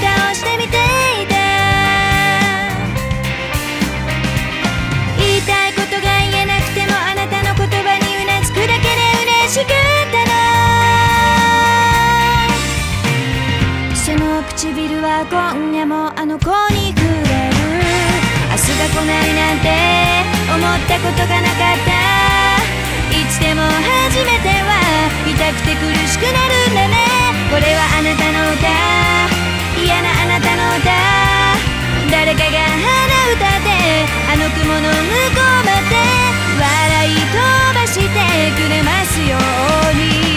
顔してみていた。言いたいことが言えなくてもあなたの言葉にうなずくだけで嬉しかったの。その唇は今夜もあの子に触れる。明日が来ないなんて思ったことがなかった。いつでも初めては痛くて苦しくなるんだね。これはあなたの歌、嫌なあなたの歌。誰かが鼻歌であの雲の向こうまで笑い飛ばしてくれますように。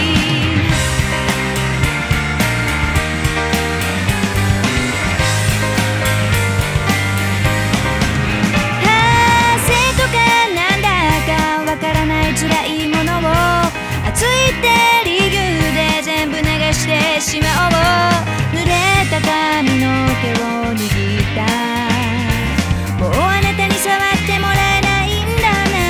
わからない辛いものを熱いって理由で全部流してしまおう。濡れた髪の毛を握った。もうあなたに触ってもらえないんだ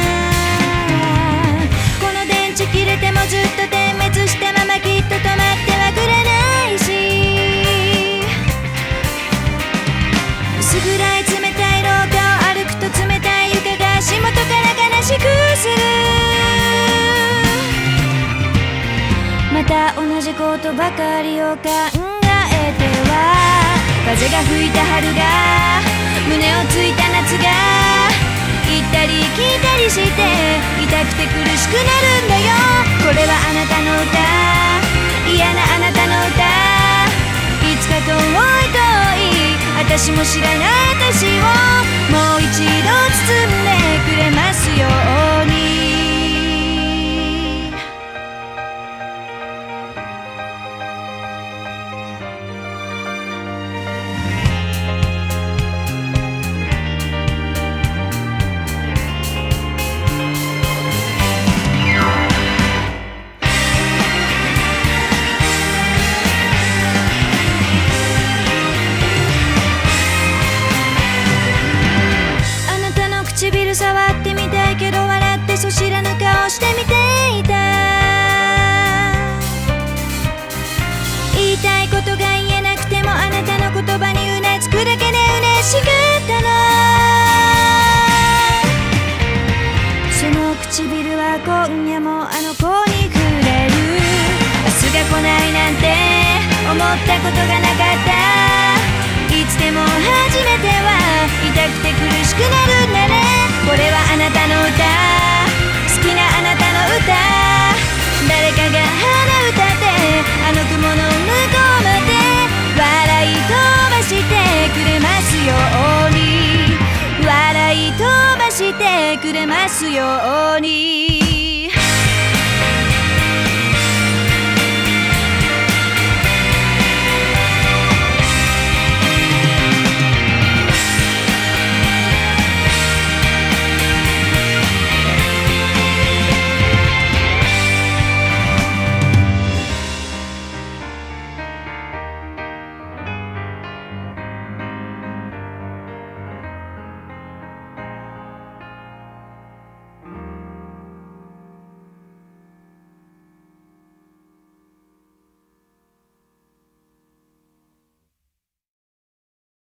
な。この電池切れてもずっと点滅したままきっと止まってはくれないし。薄暗い冷たい廊下を歩くと冷たい床が足元から悲しくする。また同じことばかりを考えては風が吹いた春が胸をついた夏が行ったり来たりして痛くて苦しくなるんだよ。これはあなたの歌、嫌なあなたの歌。いつか遠い遠い私も知らない私をもう一度包んでくれますように。唇触ってみたいけど笑ってそ知らぬ顔してみていた。言いたいことが言えなくてもあなたの言葉にうなずくだけで嬉しかったの。その唇は今夜もあの子に触れる。明日が来ないなんて思ったことがなかった。いつでも初めては痛くて苦しくなるんだね。これはあなたの歌、好きなあなたの歌。誰かが鼻歌であの雲の向こうまで笑い飛ばしてくれますように。笑い飛ばしてくれますように。